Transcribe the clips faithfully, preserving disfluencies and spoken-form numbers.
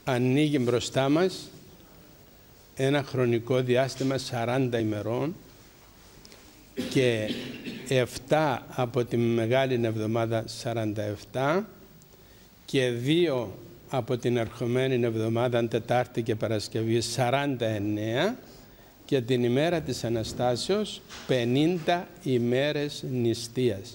ανοίγει μπροστά μας ένα χρονικό διάστημα σαράντα ημερών και επτά από τη Μεγάλη Εβδομάδα σαράντα επτά και δύο από την ερχομένη εβδομάδα Τετάρτη και Παρασκευή σαράντα εννέα και την ημέρα της Αναστάσεως πενήντα ημέρες νηστείας.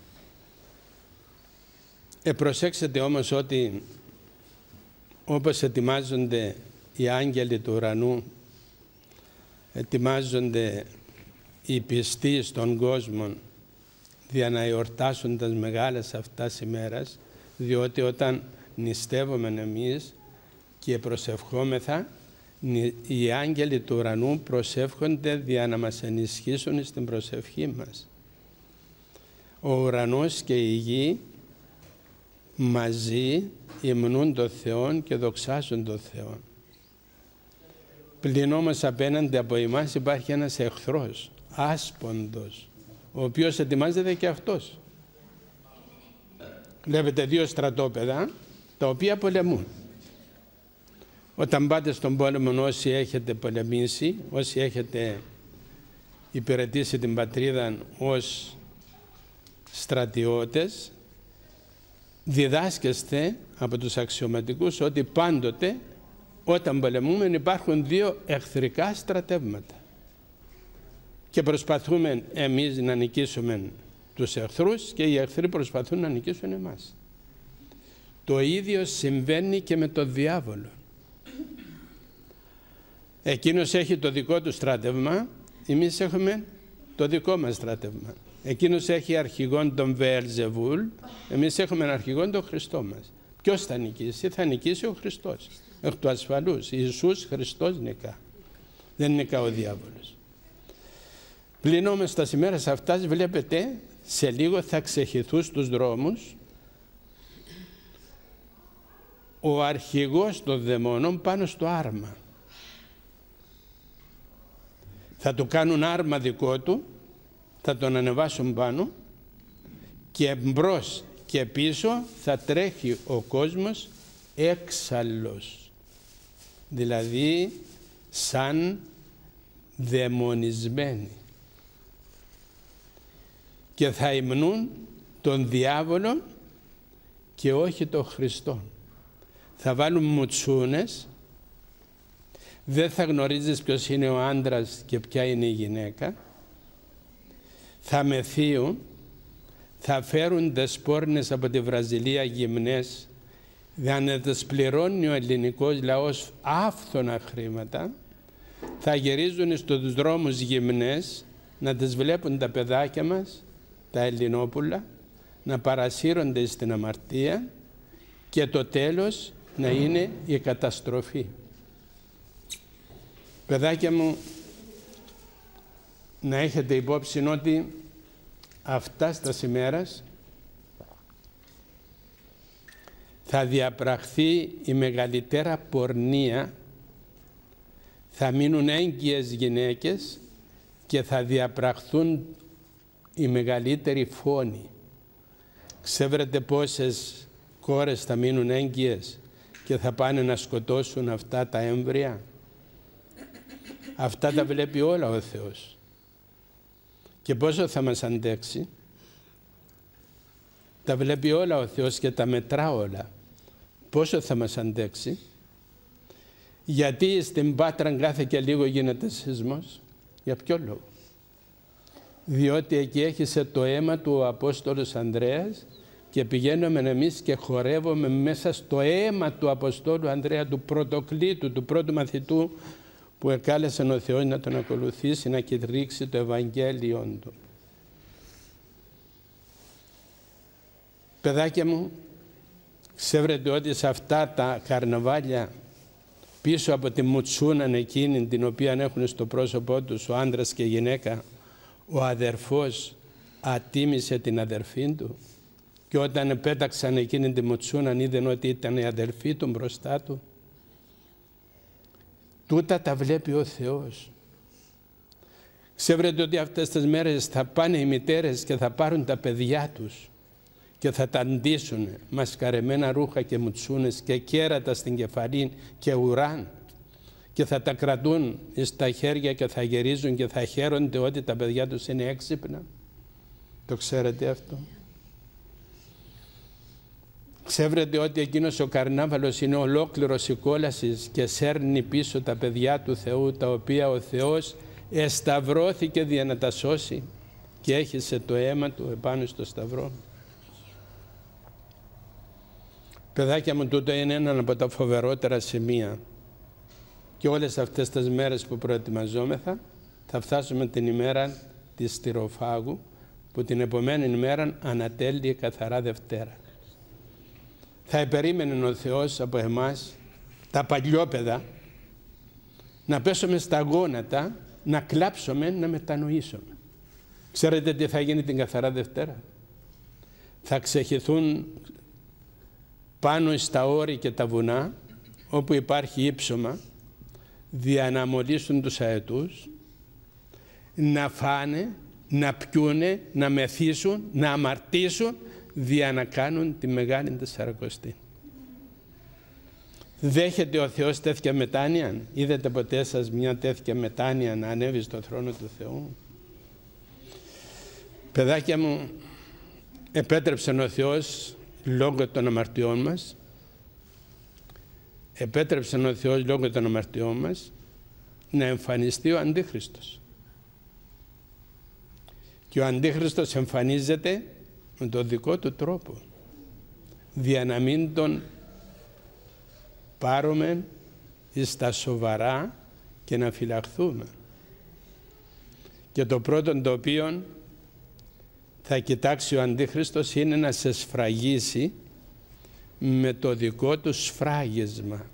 Ε, προσέξτε όμως ότι όπως ετοιμάζονται οι άγγελοι του ουρανού, ετοιμάζονται οι πιστοί στον κόσμο για να εορτάσουν τις μεγάλες αυτές ημέρες, διότι όταν νηστεύουμε εμείς και προσευχόμεθα, οι άγγελοι του ουρανού προσεύχονται για να μας ενισχύσουν στην προσευχή μας. Ο ουρανός και η γη μαζί υμνούν τον Θεό και δοξάζουν τον Θεό. Πλην όμως απέναντι από εμάς υπάρχει ένας εχθρός, άσπονδος, ο οποίος ετοιμάζεται και αυτός. Βλέπετε δύο στρατόπεδα τα οποία πολεμούν. Όταν πάτε στον πόλεμο, όσοι έχετε πολεμήσει, όσοι έχετε υπηρετήσει την πατρίδα ως στρατιώτες, διδάσκεστε από τους αξιωματικούς ότι πάντοτε όταν πολεμούμε υπάρχουν δύο εχθρικά στρατεύματα και προσπαθούμε εμείς να νικήσουμε τους εχθρούς και οι εχθροί προσπαθούν να νικήσουν εμάς. Το ίδιο συμβαίνει και με τον διάβολο. Εκείνος έχει το δικό του στράτευμα, εμείς έχουμε το δικό μας στράτευμα. Εκείνος έχει αρχηγόν τον Βεελζεβούλ, εμείς έχουμε αρχηγόν τον Χριστό μας. Ποιος θα νικήσει? Θα νικήσει ο Χριστός. Εκ του ασφαλούς. Ιησούς Χριστός νικά. Δεν νικά ο διάβολος. Πλην όμως στα ημέρες αυτάς βλέπετε σε λίγο θα ξεχυθούν στους δρόμους ο αρχηγός των δαιμόνων πάνω στο άρμα. Θα του κάνουν άρμα δικό του, θα τον ανεβάσουν πάνω και μπρος και πίσω θα τρέχει ο κόσμος έξαλλος, δηλαδή σαν δαιμονισμένοι, και θα υμνούν τον διάβολο και όχι τον Χριστό. Θα βάλουν μουτσούνες, δεν θα γνωρίζεις ποιος είναι ο άντρας και ποια είναι η γυναίκα, θα μεθύουν, θα φέρουν τις πόρνες από τη Βραζιλία γυμνές, για να τις πληρώνει ο ελληνικός λαός άφθονα χρήματα, θα γυρίζουν στους δρόμους γυμνές, να τις βλέπουν τα παιδάκια μας, τα Ελληνόπουλα, να παρασύρονται στην αμαρτία και το τέλος να είναι η καταστροφή. Παιδάκια μου, να έχετε υπόψη ότι αυτά στα ημέρας θα διαπραχθεί η μεγαλύτερα πορνεία, θα μείνουν έγκυες γυναίκες και θα διαπραχθούν οι μεγαλύτεροι φόνοι. Ξέρετε πόσες κόρες θα μείνουν έγκυες και θα πάνε να σκοτώσουν αυτά τα έμβρια? Αυτά τα βλέπει όλα ο Θεός. Και πόσο θα μας αντέξει? Τα βλέπει όλα ο Θεός και τα μετρά όλα. Πόσο θα μας αντέξει? Γιατί στην Πάτρα κάθε και λίγο γίνεται σεισμός? Για ποιο λόγο? Διότι εκεί έχισε το αίμα του ο Απόστολος Ανδρέας και πηγαίνουμε εμείς και χορεύουμε μέσα στο αίμα του Αποστόλου Ανδρέα, του πρωτοκλήτου, του πρώτου μαθητού που εκάλεσε ο Θεός να τον ακολουθήσει, να κηρύξει το Ευαγγέλιο του. Παιδάκια μου, ξέρετε ότι σε αυτά τα καρναβάλια, πίσω από τη μουτσούναν εκείνη την οποία έχουν στο πρόσωπό τους ο άντρας και η γυναίκα, ο αδερφός ατίμησε την αδερφή του και όταν πέταξαν εκείνη τη μουτσούναν είδαν ότι ήταν η αδερφή του μπροστά του. Τούτα τα βλέπει ο Θεός. Ξέρετε ότι αυτές τις μέρες θα πάνε οι μητέρες και θα πάρουν τα παιδιά τους και θα τα ντύσουν μασκαρεμένα ρούχα και μουτσούνες και κέρατα στην κεφαλή και ουράν και θα τα κρατούν στα χέρια και θα γυρίζουν και θα χαίρονται ότι τα παιδιά τους είναι έξυπνα. Το ξέρετε αυτό? Ξέρετε ότι εκείνος ο καρνάβαλος είναι ολόκληρος η κόλαση και σέρνει πίσω τα παιδιά του Θεού, τα οποία ο Θεός εσταυρώθηκε για να τα σώσει και έχισε το αίμα του επάνω στο σταυρό. Παιδάκια μου, τούτο είναι ένα από τα φοβερότερα σημεία. Και όλες αυτές τις μέρες που προετοιμαζόμεθα θα φτάσουμε την ημέρα της Στυροφάγου, που την επομένη ημέρα ανατέλει η καθαρά Δευτέρα. Θα επερίμενε ο Θεός από εμάς, τα παλιόπαιδα, να πέσουμε στα γόνατα, να κλάψουμε, να μετανοήσουμε. Ξέρετε τι θα γίνει την καθαρά Δευτέρα? Θα ξεχυθούν πάνω στα όρη και τα βουνά, όπου υπάρχει ύψωμα, δια να μολύσουν τους αετούς, να φάνε, να πιούνε, να μεθύσουν, να αμαρτήσουν, δια να κάνουν τη Μεγάλη Τεσσαρακοστή. Δέχεται ο Θεός τέτοια μετάνοια? Είδατε ποτέ σας μια τέτοια μετάνοια να ανέβει στο θρόνο του Θεού? Παιδάκια μου, επέτρεψε ο Θεός λόγω των αμαρτιών μας, επέτρεψε ο Θεός λόγω των αμαρτιών μας να εμφανιστεί ο Αντίχριστος. Και ο Αντίχριστος εμφανίζεται με τον δικό του τρόπο, δια να μην τον πάρουμε στα σοβαρά και να φυλαχθούμε. Και το πρώτο το οποίο θα κοιτάξει ο Αντίχριστος είναι να σε σφραγίσει με το δικό του σφράγισμα.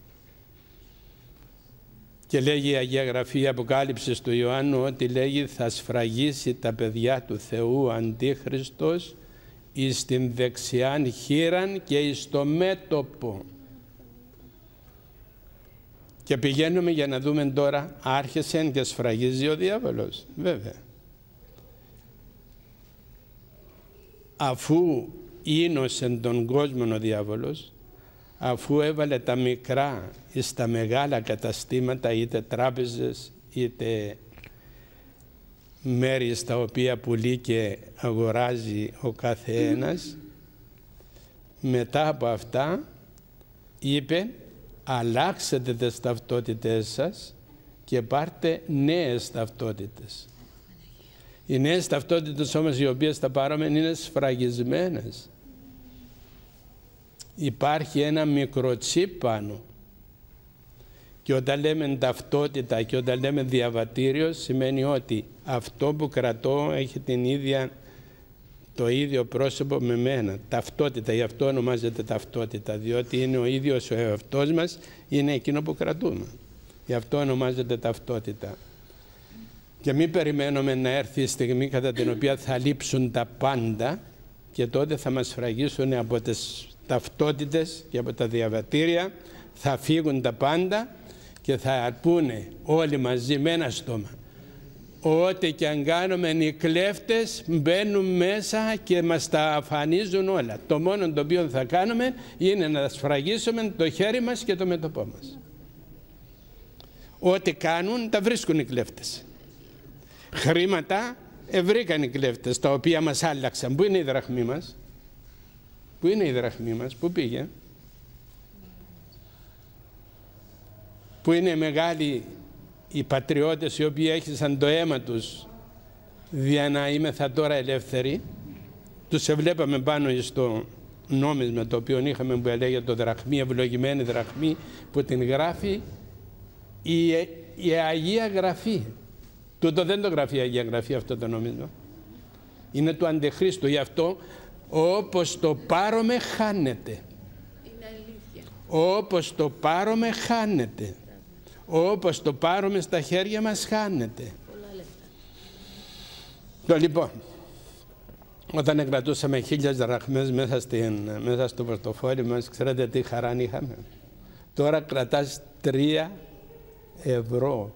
Και λέγει η Αγία Γραφή, η Αποκάλυψη του Ιωάννου, ότι λέγει θα σφραγίσει τα παιδιά του Θεού ο Αντίχριστος εις την δεξιάν χείραν και εις το μέτωπο. Και πηγαίνουμε για να δούμε τώρα, άρχισε και σφραγίζει ο διάβολος, βέβαια. Αφού ίνωσε τον κόσμο ο διάβολος, αφού έβαλε τα μικρά στα μεγάλα καταστήματα, είτε τράπεζες είτε μέρη στα οποία πουλεί και αγοράζει ο κάθε ένας, μετά από αυτά είπε αλλάξετε τις ταυτότητες σας και πάρτε νέες ταυτότητες. Οι νέες ταυτότητες όμως οι οποίες θα πάρουμε είναι σφραγισμένες. Υπάρχει ένα μικροτσίπ πάνω. Και όταν λέμε ταυτότητα και όταν λέμε διαβατήριο, σημαίνει ότι αυτό που κρατώ έχει την ίδια, το ίδιο πρόσωπο με μένα. Ταυτότητα, γι' αυτό ονομάζεται ταυτότητα, διότι είναι ο ίδιος ο εαυτός μας, είναι εκείνο που κρατούμε. Γι' αυτό ονομάζεται ταυτότητα. Και μην περιμένουμε να έρθει η στιγμή κατά την οποία θα λείψουν τα πάντα και τότε θα μας σφραγίσουν από τις ταυτότητες και από τα διαβατήρια, θα φύγουν τα πάντα και θα πούνε όλοι μαζί με ένα στόμα ό,τι και αν κάνουμε οι κλέφτες μπαίνουν μέσα και μας τα αφανίζουν όλα. Το μόνο το οποίο θα κάνουμε είναι να σφραγίσουμε το χέρι μας και το μέτωπό μας. Ό,τι κάνουν τα βρίσκουν οι κλέφτες. Χρήματα ευρήκαν οι κλέφτες, τα οποία μας άλλαξαν. Πού είναι η δραχμή μας? Πού είναι η δραχμή μας? Πού πήγε? Πού είναι οι μεγάλοι οι πατριώτες οι οποίοι έχισαν το αίμα τους για να είμεθα τώρα ελεύθεροι? Τους εβλέπαμε πάνω στο νόμισμα το οποίο είχαμε που έλεγε το δραχμή, ευλογημένη δραχμή, που την γράφει η, η Αγία Γραφή. Τούτο δεν το γράφει η Αγία Γραφή αυτό το νόμισμα. Είναι του Αντιχρίστου. Γι' αυτό όπως το πάρουμε χάνεται. Είναι αλήθεια. Όπως το πάρουμε χάνεται. Όπως το πάρουμε στα χέρια μας χάνεται. Πολλά λεφτά. Το λοιπόν, όταν κρατούσαμε χίλιες δραχμές μέσα, στην, μέσα στο πορτοφόλι μας, ξέρετε τι χαρά είχαμε? Τώρα κρατάς τρία ευρώ.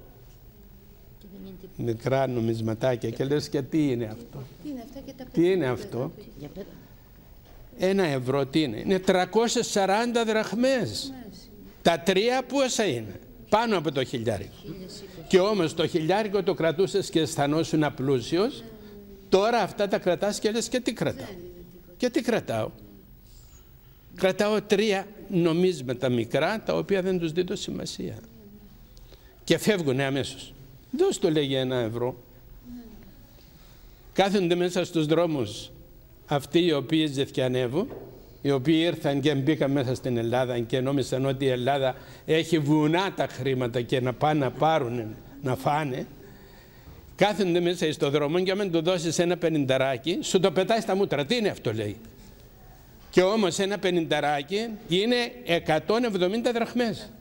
Μικρά νομισματάκια και λες και τι είναι αυτό? Τι είναι αυτά και τα Τι είναι αυτό? ένα ευρώ τι είναι? Είναι τριακόσιες σαράντα δραχμές. Τα τρία πόσα είναι? Πάνω από το χιλιάρικο. Και όμως το χιλιάρικο το κρατούσες και αισθανόσουν απλούσιος. Τώρα αυτά τα κρατάς και λες και τι κρατάω? Και τι κρατάω? Κρατάω τρία νομίσματα μικρά, τα οποία δεν τους δίνω σημασία. Και φεύγουνε αμέσως. Δώσ' το, λέγει, ένα ευρώ. Κάθονται μέσα στους δρόμους αυτοί οι οποίοι ζεθιανεύουν, οι οποίοι ήρθαν και μπήκαν μέσα στην Ελλάδα και νόμισαν ότι η Ελλάδα έχει βουνά τα χρήματα και να πάνε να πάρουν, να φάνε. Κάθονται μέσα στον δρόμο και αν του δώσεις ένα πενηνταράκι, σου το πετάει στα μούτρα. Τι είναι αυτό, λέει? Και όμως ένα πενηνταράκι είναι εκατόν εβδομήντα δραχμές.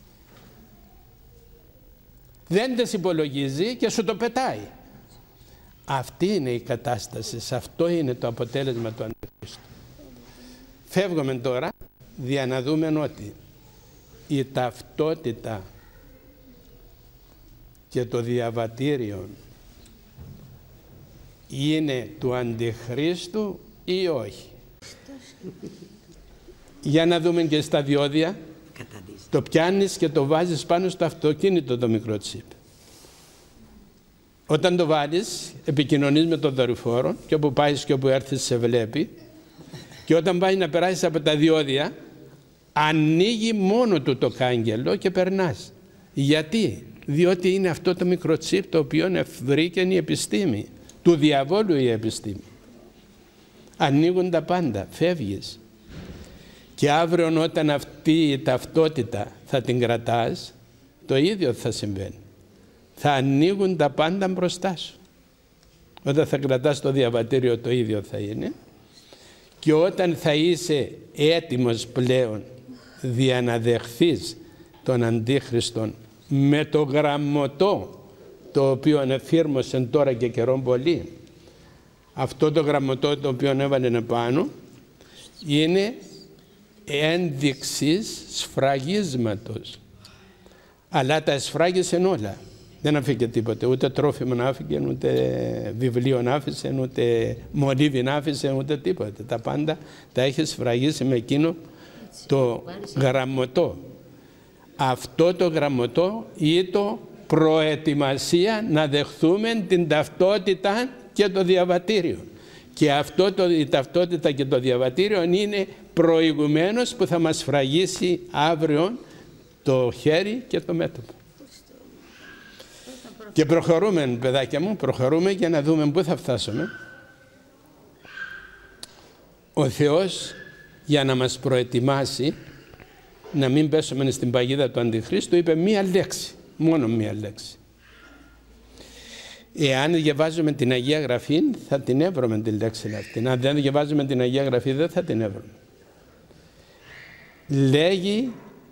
Δεν τις υπολογίζει και σου το πετάει. Αυτή είναι η κατάσταση, αυτό είναι το αποτέλεσμα του Αντιχρίστου. Φεύγουμε τώρα για να δούμε ότι η ταυτότητα και το διαβατήριο είναι του Αντιχρίστου ή όχι. Για να δούμε και στα διόδια. Το πιάνεις και το βάζεις πάνω στο αυτοκίνητο το μικρό τσίπ. Όταν το βάλεις, επικοινωνείς με τον δορυφόρο και όπου πάεις και όπου έρθεις σε βλέπει, και όταν πάει να περάσεις από τα διόδια, ανοίγει μόνο του το κάγκελο και περνάς. Γιατί? Διότι είναι αυτό το μικρό τσίπ το οποίο βρήκε η επιστήμη, του διαβόλου η επιστήμη. Ανοίγουν τα πάντα, φεύγεις. Και αύριο όταν αυτή η ταυτότητα θα την κρατάς, το ίδιο θα συμβαίνει. Θα ανοίγουν τα πάντα μπροστά σου. Όταν θα κρατάς το διαβατήριο, το ίδιο θα είναι. Και όταν θα είσαι έτοιμος πλέον δια να δεχθείς τον Αντίχριστον με το γραμμωτό, το οποίο εφήρμοσε τώρα και καιρόν πολύ, αυτό το γραμμωτό το οποίο έβαλε πάνω είναι ένδειξης σφραγίσματος. Αλλά τα εσφράγισε όλα. Δεν αφήκε τίποτε, ούτε τρόφιμο να άφηκε, ούτε βιβλίο να άφησε, ούτε μολύβι να άφησε, ούτε τίποτε. Τα πάντα τα έχει σφραγίσει με εκείνο το γραμμωτό. Αυτό το γραμμωτό ήταν προετοιμασία να δεχθούμε την ταυτότητα και το διαβατήριο. Και αυτό το, η ταυτότητα και το διαβατήριο είναι προηγουμένως που θα μας σφραγίσει αύριο το χέρι και το μέτωπο. Και προχωρούμε, παιδάκια μου, προχωρούμε για να δούμε πού θα φτάσουμε. Ο Θεός, για να μας προετοιμάσει να μην πέσουμε στην παγίδα του Αντιχρίστου, είπε μία λέξη, μόνο μία λέξη. Εάν διαβάζουμε την Αγία Γραφή, θα την έβρωμε τη λέξη αυτή. Αν δεν διαβάζουμε την Αγία Γραφή, δεν θα την έβρωμε. Λέγει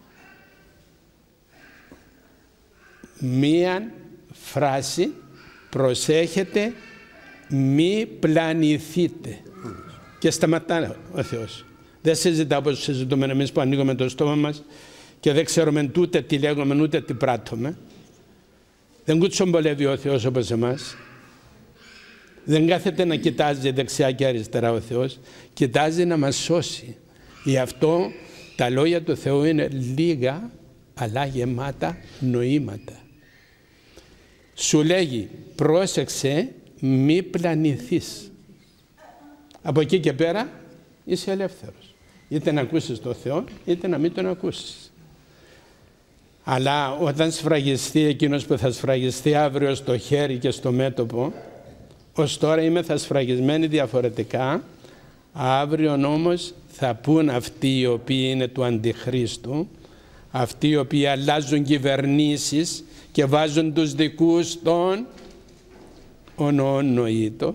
μία φράση, προσέχετε, μη πλανηθείτε. Και σταματά ο Θεός. Δεν συζητά όπως συζητούμε εμείς που ανοίγουμε το στόμα μας και δεν ξέρουμε ούτε τι λέγουμε ούτε τι πράττουμε. Δεν κουτσομπολεύει ο Θεός όπως εμάς. Δεν κάθεται να κοιτάζει δεξιά και αριστερά ο Θεός. Κοιτάζει να μας σώσει. Γι' αυτό τα λόγια του Θεού είναι λίγα αλλά γεμάτα νοήματα. Σου λέγει πρόσεξε μη πλανηθείς. Από εκεί και πέρα είσαι ελεύθερος. Είτε να ακούσεις τον Θεό είτε να μην τον ακούσεις. Αλλά όταν σφραγιστεί εκείνος που θα σφραγιστεί αύριο στο χέρι και στο μέτωπο, ως τώρα είμαι θα σφραγισμένοι διαφορετικά, αύριο όμως θα πούν αυτοί οι οποίοι είναι του Αντιχρίστου, αυτοί οι οποίοι αλλάζουν κυβερνήσεις και βάζουν τους δικούς των ονονοήτο,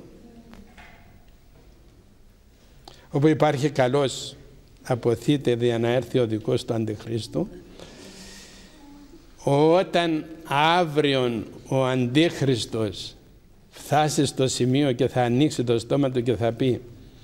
όπου υπάρχει καλός αποθείτε δια να έρθει ο δικός του Αντιχρίστου. Όταν αύριο ο Αντίχριστος φτάσει στο σημείο και θα ανοίξει το στόμα του και θα πει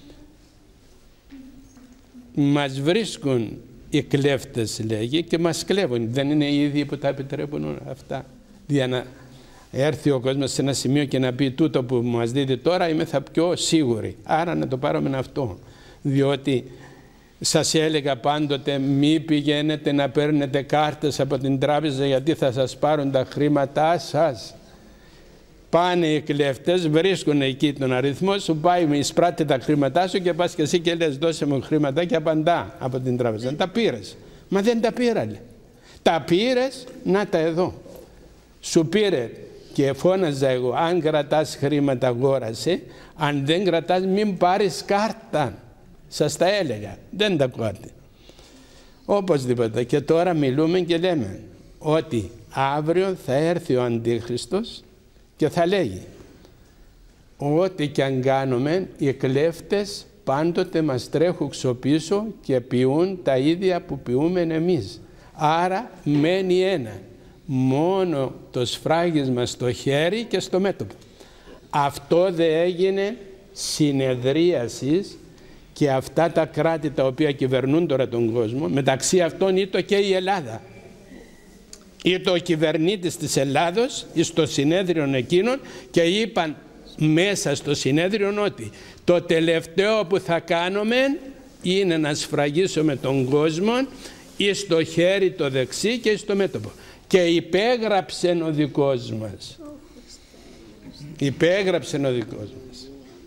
μας βρίσκουν οι κλέφτες, λέγει, και μας κλέβουν. Δεν είναι οι ίδιοι που τα επιτρέπουν αυτά? Για να έρθει ο κόσμος σε ένα σημείο και να πει τούτο που μας δίδει τώρα είμαι θα πιο σίγουροι. Άρα να το πάρουμε αυτό. διότι σας έλεγα πάντοτε μη πηγαίνετε να παίρνετε κάρτες από την τράπεζα γιατί θα σας πάρουν τα χρήματά σας. Πάνε οι κλέφτες, βρίσκουν εκεί τον αριθμό σου, πάει, εισπράττει τα χρήματά σου και πας και εσύ και λες δώσε μου χρήματα και απαντά από την τράπεζα. Ναι. Τα πήρες. Μα δεν τα πήρανε. Τα πήρες, να τα εδώ. Σου πήρε και φώναζα εγώ, αν κρατάς χρήματα αγόρασε, αν δεν κρατάς μην πάρεις κάρτα. Σας τα έλεγα, δεν τα ακούτε. Οπωσδήποτε. Και τώρα μιλούμε και λέμε ότι αύριο θα έρθει ο Αντίχριστος και θα λέγει ό,τι και αν κάνουμε οι κλέφτες πάντοτε μας τρέχουν ξοπίσω και ποιούν τα ίδια που ποιούμε εμείς. Άρα μένει ένα, μόνο το σφράγισμα στο χέρι και στο μέτωπο. Αυτό δεν έγινε συνεδρίασης και αυτά τα κράτη τα οποία κυβερνούν τώρα τον κόσμο, μεταξύ αυτών ήτο και η Ελλάδα. Ήτο ο κυβερνήτης της Ελλάδος στο συνέδριο εκείνων και είπαν μέσα στο συνέδριο ότι το τελευταίο που θα κάνουμε είναι να σφραγίσουμε τον κόσμο ή στο χέρι το δεξί και στο μέτωπο. Και υπέγραψε ο δικός μας. Υπέγραψε ο δικός μας.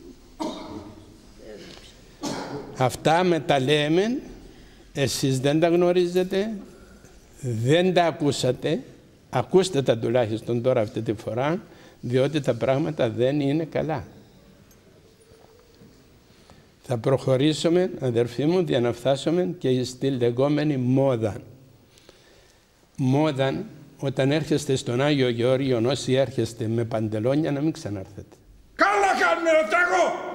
Αυτά με τα λέμε, εσείς δεν τα γνωρίζετε, δεν τα ακούσατε, ακούστε τα τουλάχιστον τώρα αυτή τη φορά, διότι τα πράγματα δεν είναι καλά. Θα προχωρήσουμε, αδερφοί μου, για να φτάσουμε και στη λεγόμενη μόδα. Μόδα, όταν έρχεστε στον Άγιο Γεώργιο, όσοι έρχεστε με παντελόνια, να μην ξανάρθετε. Καλά κάνουμε να τρέχω!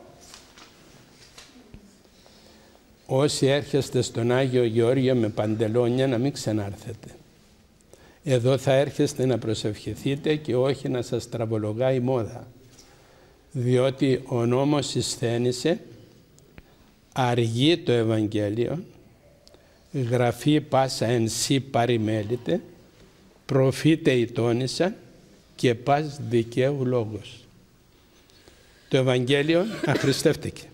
Όσοι έρχεστε στον Άγιο Γεώργιο με παντελόνια, να μην ξανάρθετε. Εδώ θα έρχεστε να προσευχηθείτε και όχι να σας τραβολογάει η μόδα. Διότι ο νόμος εισθένησε, αργεί το Ευαγγέλιο, γραφή πάσα εν σύ παρημέλητε, προφήτε ητώνησα και πας δικαίου λόγος. Το Ευαγγέλιο αχρηστεύτηκε.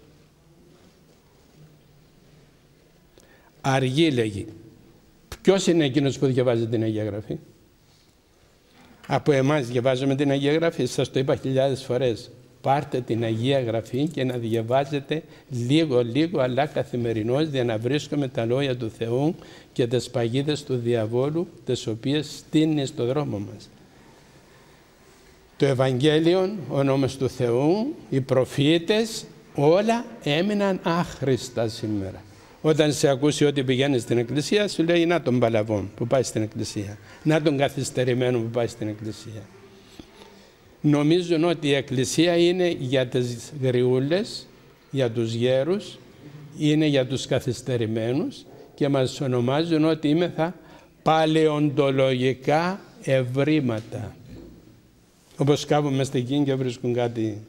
Αργεί λέγει. Ποιος είναι εκείνος που διαβάζει την Αγία Γραφή? Από εμάς διαβάζουμε την Αγία Γραφή, σας το είπα χιλιάδες φορές. Πάρτε την Αγία Γραφή και να διαβάζετε λίγο λίγο αλλά καθημερινώς για να βρίσκουμε τα λόγια του Θεού και τις παγίδες του διαβόλου τις οποίες στείνει στο δρόμο μας. Το Ευαγγέλιο, ο νόμος του Θεού, οι προφήτες, όλα έμειναν άχρηστα σήμερα. Όταν σε ακούσει ότι πηγαίνει στην εκκλησία, σου λέει να τον παλαβόν που πάει στην εκκλησία, να τον καθυστερημένο που πάει στην εκκλησία. Νομίζουν ότι η εκκλησία είναι για τις γριούλες, για τους γέρους, είναι για τους καθυστερημένους και μας ονομάζουν ότι είμεθα παλαιοντολογικά ευρήματα. Όπως κάπου μες στην Κίν και βρίσκουν κάτι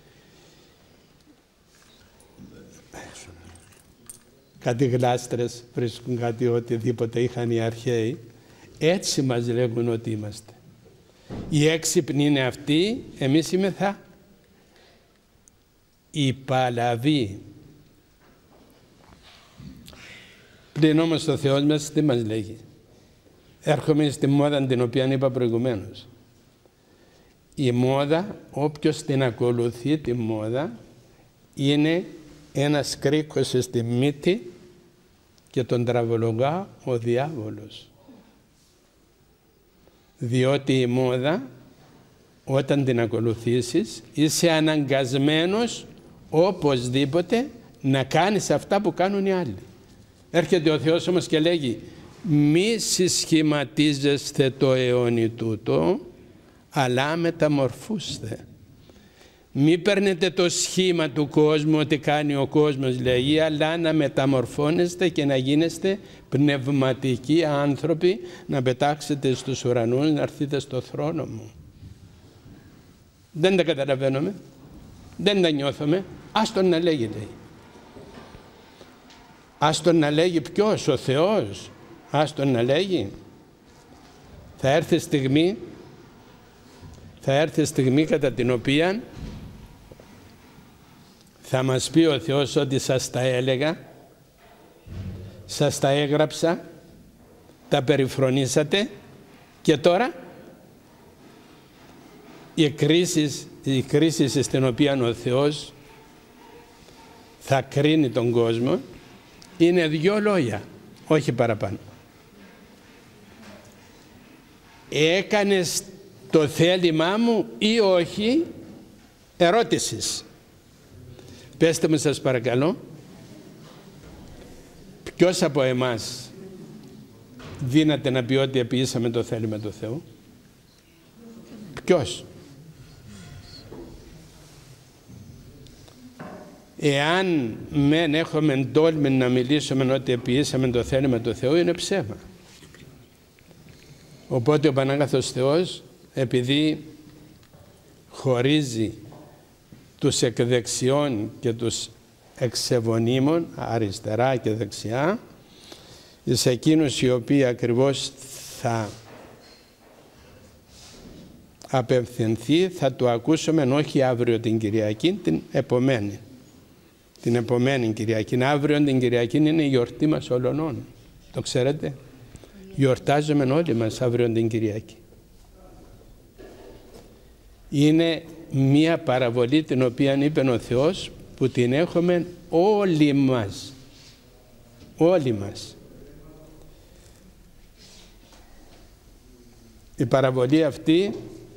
κάτι γλάστρες, βρίσκουν κάτι οτιδήποτε είχαν οι αρχαίοι. Έτσι μας λέγουν ότι είμαστε. Οι έξυπνοι είναι αυτοί, εμείς είμεθα οι παλαβοί. Πλην όμως ο Θεός μας τι μας λέγει? Έρχομαι στη μόδα την οποία είπα προηγουμένως. Η μόδα, όποιος την ακολουθεί τη μόδα, είναι ένας κρίκος στη μύτη και τον τραβολογά ο διάβολος. Διότι η μόδα, όταν την ακολουθήσεις, είσαι αναγκασμένος οπωσδήποτε να κάνεις αυτά που κάνουν οι άλλοι. Έρχεται ο Θεός όμως και λέγει μη συσχηματίζεστε το αιώνι τούτο, αλλά μεταμορφούστε. Μη παίρνετε το σχήμα του κόσμου, ότι κάνει ο κόσμος λέει, αλλά να μεταμορφώνεστε και να γίνεστε πνευματικοί άνθρωποι, να πετάξετε στους ουρανούς, να έρθετε στο θρόνο μου. Δεν τα καταλαβαίνουμε, δεν τα νιώθουμε, ας τον να λέγει λέει. Ας τον να λέγει ποιος? Ο Θεός. Ας τον να λέγει. Θα έρθει στιγμή, θα έρθει στιγμή κατά την οποία Θα μας πει ο Θεός ότι σας τα έλεγα, σας τα έγραψα, τα περιφρονήσατε και τώρα η κρίση, η κρίση στην οποία ο Θεός θα κρίνει τον κόσμο είναι δύο λόγια, όχι παραπάνω. Έκανες το θέλημά μου ή όχι? Ερώτησης. Πέστε μου σας παρακαλώ, ποιος από εμάς δύναται να πει ότι επιήσαμε το θέλημα του Θεού? Ποιος? Εάν μεν έχουμε τόλμη να μιλήσουμε ότι επιήσαμε το θέλημα του Θεού, είναι ψέμα. Οπότε ο Πανάγαθος Θεός, επειδή χωρίζει τους εκδεξιών και τους εξεβονίμων, αριστερά και δεξιά, σε εκείνους οι οποίοι ακριβώς θα απευθυνθεί, θα το ακούσουμε όχι αύριο την Κυριακή, την επομένη. Την επομένη Κυριακή. Αύριο την Κυριακή είναι η γιορτή μας όλων. Το ξέρετε. Γιορτάζουμε όλοι μας αύριο την Κυριακή. Είναι μία παραβολή την οποία είπε ο Θεός που την έχουμε όλοι μας. Όλοι μας. Η παραβολή αυτή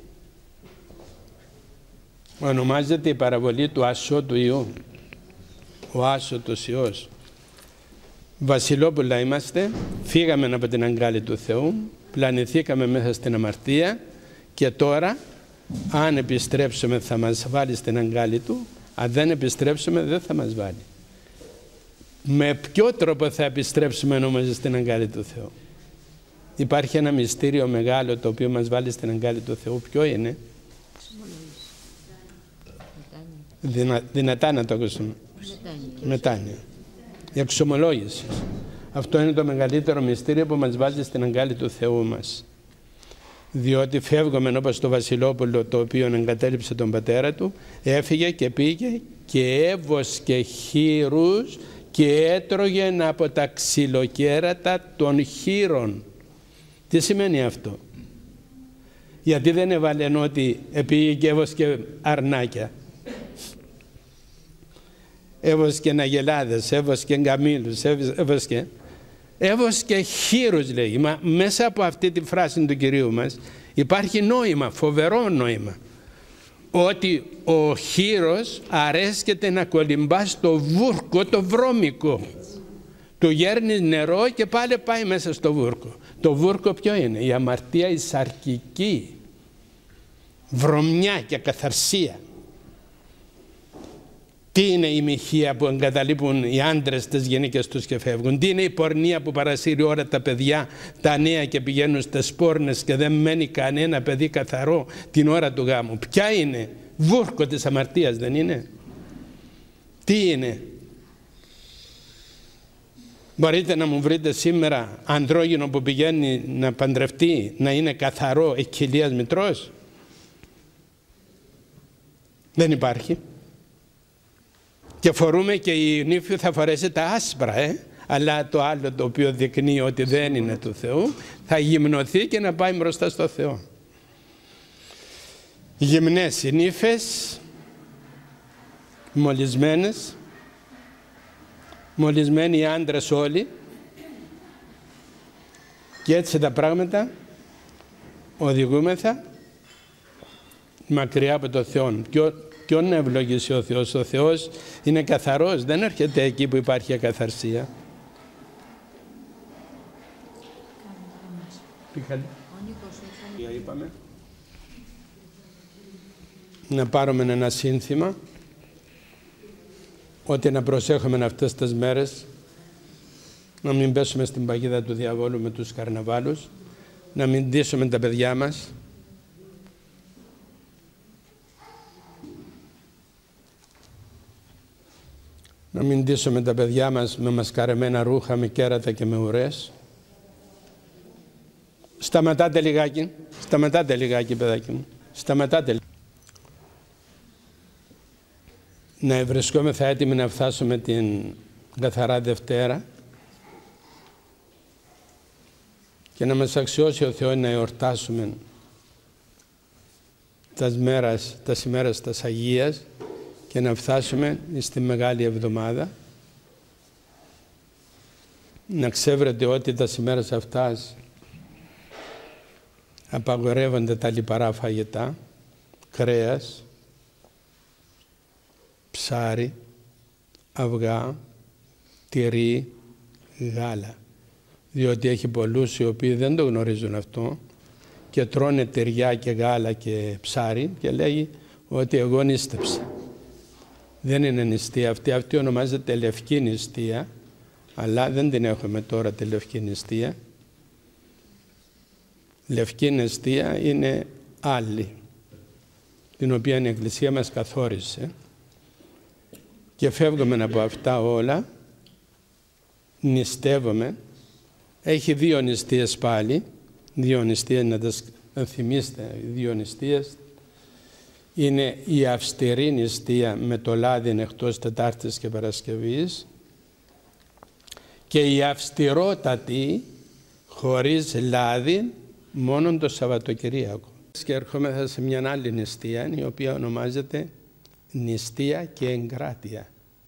ονομάζεται η παραβολή του ασώτου Υιού. Ο άσωτος Υιός. Βασιλόπουλα είμαστε, φύγαμε από την αγκάλη του Θεού, πλανηθήκαμε μέσα στην αμαρτία και τώρα αν επιστρέψουμε θα μας βάλει στην αγκάλη του, αν δεν επιστρέψουμε δεν θα μας βάλει. Με ποιο τρόπο θα επιστρέψουμε όμως στην αγκάλη του Θεού? Υπάρχει ένα μυστήριο μεγάλο το οποίο μας βάλει στην αγκάλη του Θεού. Ποιο είναι? Δυνα, δυνατά να το ακούσουμε. Μετάνοια. Η εξομολόγηση. Αυτό είναι το μεγαλύτερο μυστήριο που μας βάζει στην αγκάλη του Θεού μας. Διότι φεύγουμε όπως το Βασιλόπουλο, το οποίο εγκατέλειψε τον πατέρα του, έφυγε και πήγε και έβοσκε χείρους και έτρωγε από τα ξυλοκέρατα των χείρων. Τι σημαίνει αυτό? Γιατί δεν έβαλε ότι πήγε και έβοσκε αρνάκια? Έβοσκε αγελάδες, έβοσκε γκαμίλους, έβοσκε, έβοσκε χείρους λέει. Μα μέσα από αυτή τη φράση του Κυρίου μας υπάρχει νόημα, φοβερό νόημα. Ότι ο χείρος αρέσκεται να κολυμπά στο βούρκο το βρώμικο. Του γέρνει νερό και πάλι πάει μέσα στο βούρκο. Το βούρκο ποιο είναι? Η αμαρτία, η σαρκική, βρωμιά και καθαρσία. Τι είναι η μοιχεία που εγκαταλείπουν οι άντρες τις γυναίκες τους και φεύγουν? Τι είναι η πορνεία που παρασύρει ώρα τα παιδιά, τα νέα και πηγαίνουν στις πόρνες και δεν μένει κανένα παιδί καθαρό την ώρα του γάμου? Ποια είναι? Βούρκο της αμαρτίας δεν είναι? Τι είναι? Μπορείτε να μου βρείτε σήμερα ανδρόγυνο που πηγαίνει να παντρευτεί να είναι καθαρό εκκυλίας μητρός? Δεν υπάρχει. Και φορούμε και η νύφη θα φορέσει τα άσπρα, ε? αλλά το άλλο το οποίο δεικνύει ότι δεν είναι του Θεού θα γυμνοθεί και να πάει μπροστά στο Θεό. Γυμνές οι νύφες, μολυσμένες, μολυσμένοι οι άντρες όλοι, και έτσι τα πράγματα οδηγούμεθα μακριά από το Θεό. Ποιον να ευλογήσει ο Θεός? Ο Θεός είναι καθαρός, δεν έρχεται εκεί που υπάρχει ακαθαρσία. Είπαμε. Να πάρουμε ένα σύνθημα ότι να προσέχουμε αυτές τις μέρες, να μην πέσουμε στην παγίδα του διαβόλου με τους καρναβάλους, να μην ντύσουμε τα παιδιά μας, να μην ντύσουμε τα παιδιά μας με μασκαρεμένα ρούχα, με κέρατα και με ουρές. Σταματάτε λιγάκι, σταματάτε λιγάκι παιδάκι μου, σταματάτε. να βρισκόμεθα έτοιμοι να φτάσουμε την Καθαρά Δευτέρα και να μας αξιώσει ο Θεός να εορτάσουμε τας μέρας, τας ημέρας τας Αγίας και να φτάσουμε στη Μεγάλη Εβδομάδα. Να ξέρετε ότι τας ημέρας αυτάς απαγορεύονται τα λιπαρά φαγητά, κρέας, ψάρι, αυγά, τυρί, γάλα. Διότι έχει πολλούς οι οποίοι δεν το γνωρίζουν αυτό και τρώνε τυριά και γάλα και ψάρι και λέγει ότι εγώ νήστεψα. Δεν είναι νηστεία αυτή, αυτή ονομάζεται λευκή νηστεία, αλλά δεν την έχουμε τώρα τη λευκή νηστεία. Λευκή νηστεία είναι άλλη, την οποία η Εκκλησία μας καθόρισε και φεύγουμε από αυτά όλα, νηστεύουμε. Έχει δύο νηστείες πάλι, δύο νηστείες να τα θυμίστε, δύο νηστείες. Είναι η αυστηρή νηστεία με το λάδι εκτός Τετάρτης και Παρασκευής και η αυστηρότατη χωρίς λάδι μόνο το Σαββατοκυριακό. Και ερχόμεθα σε μια άλλη νηστεία η οποία ονομάζεται νηστεία και εγκράτεια.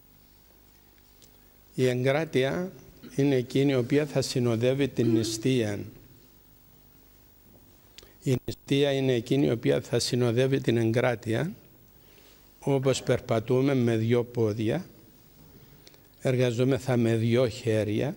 Η εγκράτεια είναι εκείνη η οποία θα συνοδεύει την νηστεία. Η νηστεία είναι εκείνη η οποία θα συνοδεύει την εγκράτεια, όπως περπατούμε με δυο πόδια, εργαζόμεθα με δυο χέρια,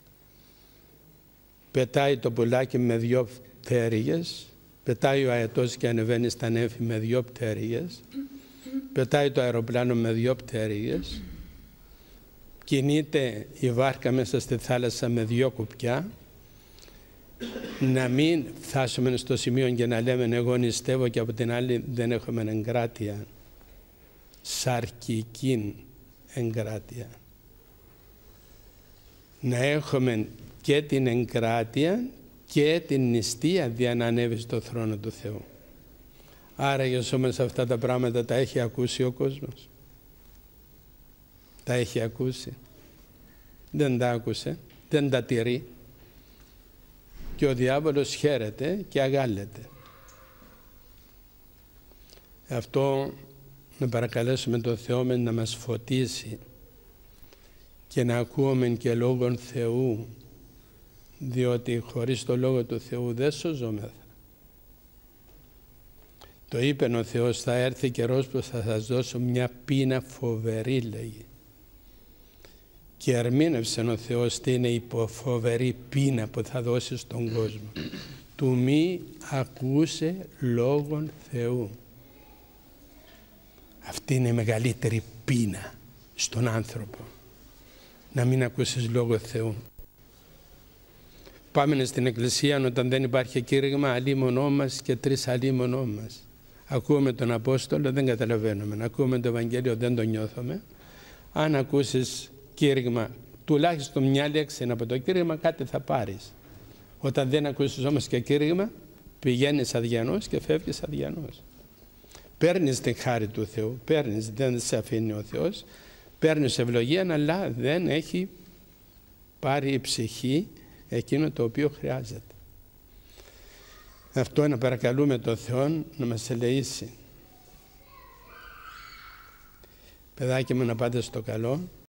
πετάει το πουλάκι με δυο πτέρυγες, πετάει ο αετός και ανεβαίνει στα νέφη με δυο πτέρυγες, πετάει το αεροπλάνο με δυο πτέρυγες, κινείται η βάρκα μέσα στη θάλασσα με δυο κουπιά. Να μην φτάσουμε στο σημείο και να λέμε εγώ νηστεύω και από την άλλη δεν έχουμε εγκράτεια, σαρκική εγκράτεια. Να έχουμε και την εγκράτεια και την νηστεία για να ανέβει στο θρόνο του Θεού. Άρα για όμως αυτά τα πράγματα τα έχει ακούσει ο κόσμος. Τα έχει ακούσει. Δεν τα άκουσε, δεν τα τηρεί. Και ο διάβολος χαίρεται και αγάλεται. Αυτό να παρακαλέσουμε τον Θεό να μας φωτίσει και να ακούμε και λόγον Θεού, διότι χωρίς το Λόγο του Θεού δεν σωζόμεθα. Το είπε ο Θεός, θα έρθει καιρός που θα σας δώσω μια πείνα φοβερή, λέγει. Και ερμήνευσε ο Θεός τι είναι η φοβερή πείνα που θα δώσει στον κόσμο. Του μη ακούσε λόγον Θεού. Αυτή είναι η μεγαλύτερη πείνα στον άνθρωπο. Να μην ακούσεις λόγο Θεού. Πάμε στην Εκκλησία όταν δεν υπάρχει κήρυγμα, αλίμονό μας και τρεις αλίμονό μας. Ακούμε τον Απόστολο, δεν καταλαβαίνουμε. Ακούμε το Ευαγγέλιο, δεν το νιώθουμε. Αν ακούσεις κήρυγμα, τουλάχιστον μια λέξη από το κήρυγμα, κάτι θα πάρεις. Όταν δεν ακούσεις όμως και κήρυγμα, πηγαίνεις αδιανός και φεύγεις αδιανός. Παίρνεις την χάρη του Θεού, παίρνεις, δεν σε αφήνει ο Θεός, παίρνεις ευλογία, αλλά δεν έχει πάρει η ψυχή εκείνο το οποίο χρειάζεται. Αυτό να παρακαλούμε τον Θεό να μας ελεήσει. Παιδάκι μου, να πάτε στο καλό.